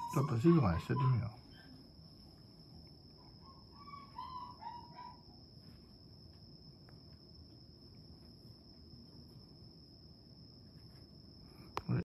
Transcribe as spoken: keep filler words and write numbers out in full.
ちょっと静かにしててみよう。